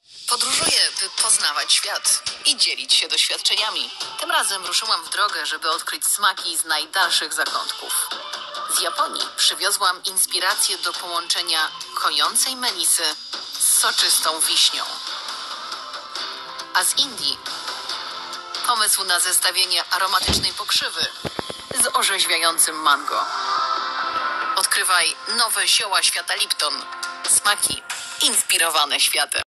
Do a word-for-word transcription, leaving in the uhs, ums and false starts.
Podróżuję, by poznawać świat i dzielić się doświadczeniami. Tym razem ruszyłam w drogę, żeby odkryć smaki z najdalszych zakątków. Z Japonii przywiozłam inspirację do połączenia kojącej melisy z soczystą wiśnią. A z Indii pomysł na zestawienie aromatycznej pokrzywy z orzeźwiającym mango. Odkrywaj nowe zioła świata Lipton. Smaki inspirowane światem.